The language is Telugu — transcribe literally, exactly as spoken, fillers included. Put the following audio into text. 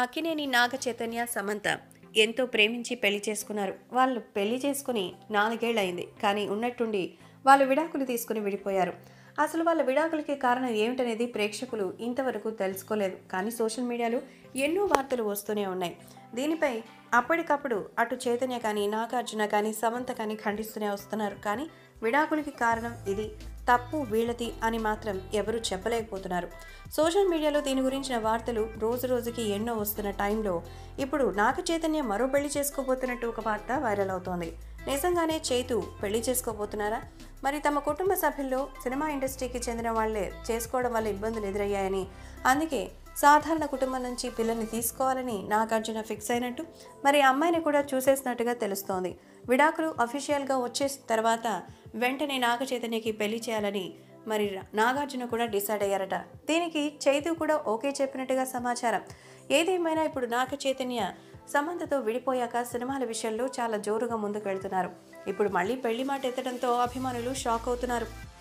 అక్కినేని నాగ చైతన్య సమంత ఎంతో ప్రేమించి పెళ్లి చేసుకున్నారు. వాళ్ళు పెళ్లి చేసుకుని నాలుగేళ్లయింది. కానీ ఉన్నట్టుండి వాళ్ళు విడాకులు తీసుకుని విడిపోయారు. అసలు వాళ్ళ విడాకులకి కారణం ఏమిటనేది ప్రేక్షకులు ఇంతవరకు తెలుసుకోలేదు. కానీ సోషల్ మీడియాలో ఎన్నో వార్తలు వస్తూనే ఉన్నాయి. దీనిపై అప్పటికప్పుడు అటు చైతన్య కానీ, నాగార్జున కానీ, సమంత కానీ ఖండిస్తూనే వస్తున్నారు. కానీ విడాకులకి కారణం ఇది, తప్పు వీళ్ళది అని మాత్రం ఎవరూ చెప్పలేకపోతున్నారు. సోషల్ మీడియాలో దీని గురించిన వార్తలు రోజు రోజుకి ఎన్నో వస్తున్న టైంలో ఇప్పుడు నాగ చైతన్య మరో పెళ్లి చేసుకోబోతున్నట్టు ఒక వార్త వైరల్ అవుతోంది. నిజంగానే చైతు పెళ్లి చేసుకోబోతున్నారా? మరి తమ కుటుంబ సభ్యుల్లో సినిమా ఇండస్ట్రీకి చెందిన వాళ్లే చేసుకోవడం వల్ల ఇబ్బందులు ఎదురయ్యాయని, అందుకే సాధారణ కుటుంబం నుంచి పిల్లల్ని తీసుకోవాలని నాగార్జున ఫిక్స్ అయినట్టు, మరి అమ్మాయిని కూడా చూసేసినట్టుగా తెలుస్తోంది. విడాకులు అఫీషియల్గా వచ్చే తర్వాత వెంటనే నాగ చైతన్యకి పెళ్లి చేయాలని మరి నాగార్జున కూడా డిసైడ్ అయ్యారట. దీనికి చైతు కూడా ఓకే చెప్పినట్టుగా సమాచారం. ఏదేమైనా ఇప్పుడు నాగ చైతన్య సమంతతో విడిపోయాక సినిమాల విషయంలో చాలా జోరుగా ముందుకు వెళ్తున్నారు. ఇప్పుడు మళ్ళీ పెళ్లి మాట ఎత్తడంతో అభిమానులు షాక్ అవుతున్నారు.